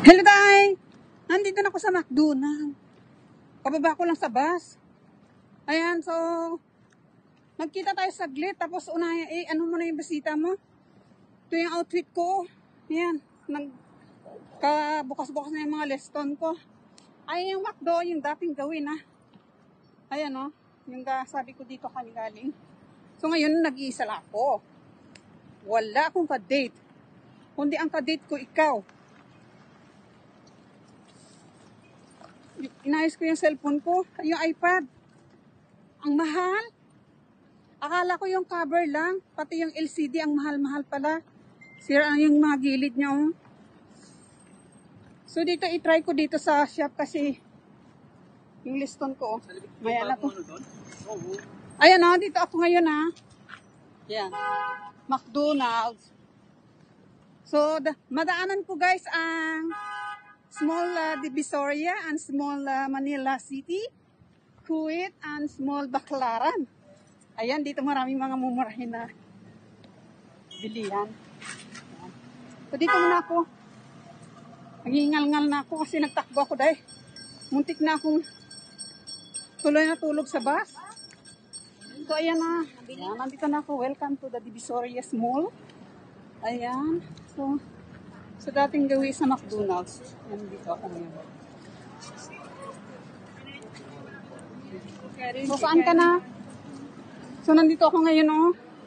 Hello, Day! Nandito na ako sa McDonald's. Pababa ko lang sa bus. Ayan, so, magkita tayo saglit. Tapos, ano mo na yung bisita mo? Ito yung outfit ko. Ayan, bukas-bukas na yung mga leston ko. Ay, yung McDo, yung dating gawin, ha. Ayan, oh. Yung sabi ko dito galing. So, ngayon, nag-iisa lang ako. Wala akong ka-date. Kundi ang ka-date ko, ikaw. Inayos ko yung cellphone ko, yung iPad. Ang mahal. Akala ko yung cover lang, pati yung LCD ang mahal-mahal pala. Sira yung mga gilid niya. Oh. So dito, i-try ko dito sa shop kasi yung liston ko. Maya na to. Ayan na, dito ako ngayon ha. Yan. McDonald's. So, madaanan ko guys ang small Divisoria and small Manila City, Kuwait and small Baclaran. Ayan, dito maraming mga mumurahin na bilihan. So dito muna ako. Naghingal-ngal na ako kasi nagtakbo ako dahil muntik na akong tuloy na tulog sa bus. So ayan na. Ayan, nandito na ako. Welcome to the Divisoria Mall. Ayan. So dating gawin sa McDonald's. Nandito ako ngayon. So, saan ka na? So, nandito ako ngayon, oh.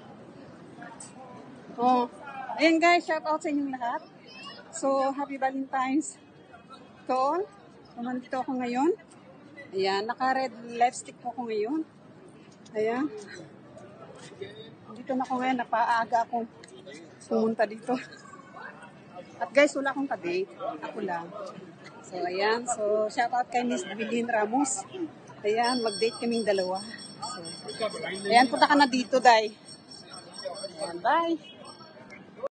Oh. Ayan, guys. Shout out sa inyong lahat. So, happy Valentine's to all. So, nandito ako ngayon. Ayan. Naka-red lipstick ko ako ngayon. Ayan. Nandito na ako ngayon. Napaaga akong pumunta dito. At guys, wala akong ka-date. Ako lang. So, ayan. So, shout out kay Miss Bilin Ramos. Ayan, mag-date kaming dalawa. So, ayan, punta ka na dito, Day. Ayan, bye.